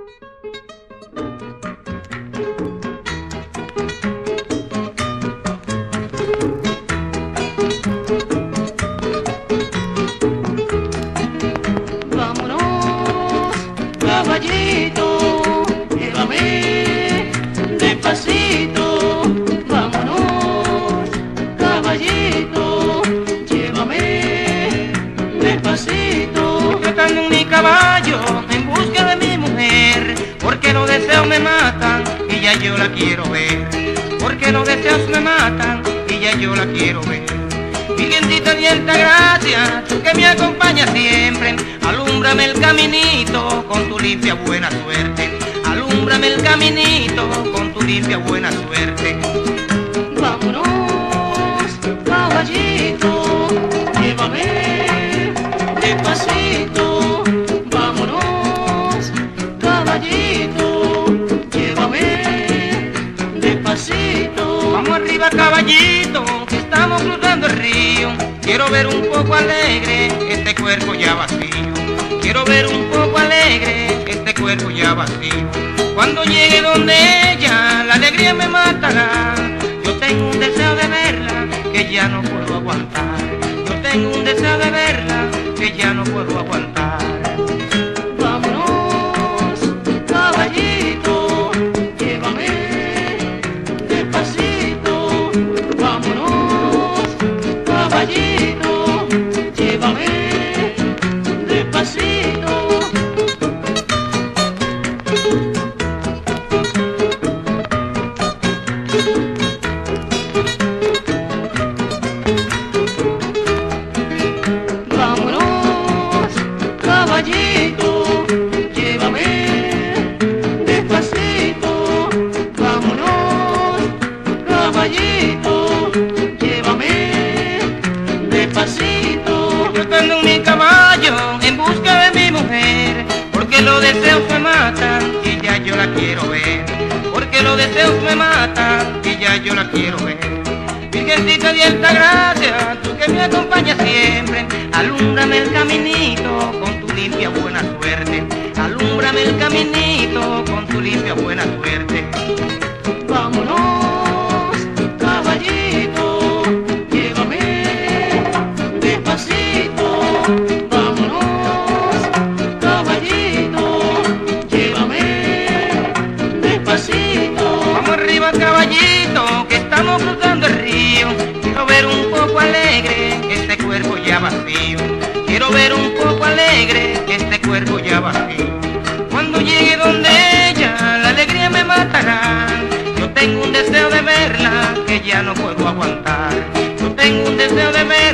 Vámonos, caballito, llévame despacito. Vámonos, caballito, llévame despacito. Yo ando en mi caballo en busca de mi mujer, porque los deseos me matan y ya yo la quiero ver. Porque los deseos me matan y ya yo la quiero ver. Virgencita de Altagracia, tú que me acompañas siempre, alúmbrame el caminito con tu limpia buena suerte. Alúmbrame el caminito con tu limpia buena suerte. Vámonos, caballito, llévame despacito. Vámonos, caballito, llévame despacito. Vamos arriba, caballito, que estamos cruzando el río. Quiero ver un poco alegre este cuerpo ya vacío. Quiero ver un poco alegre este cuerpo ya vacío. Cuando llegue donde ella, la alegría me matará. Yo tengo un deseo de verla que ya no puedo aguantar. Yo tengo un deseo de verla que ya no puedo aguantar. Vámonos, caballito, llévame despacito. Vámonos, caballito, llévame despacito. Vámonos, caballito, llévame despacito. Vámonos, caballito, llévame despacito. Yo ando en mi caballo en busca de mi mujer, porque los deseos me matan y ya yo la quiero ver. Porque los deseos me matan y ya yo la quiero ver. Virgencita de Altagracia, tú que me acompañas siempre, alúmbrame el caminito con tu limpia buena suerte. Alúmbrame el caminito con tu limpia buena suerte. Vámonos, caballito, llévame despacito. Vámonos, caballito, llévame despacito. Vamos arriba, caballito, que estamos cruzando el río. Quiero ver un poco alegre este cuerpo ya vacío. Quiero ver un poco alegre este cuerpo ya vacío. Cuando llegue donde ella, la alegría me matará. Yo tengo un deseo de verla que ya no puedo aguantar. Yo tengo un deseo de verla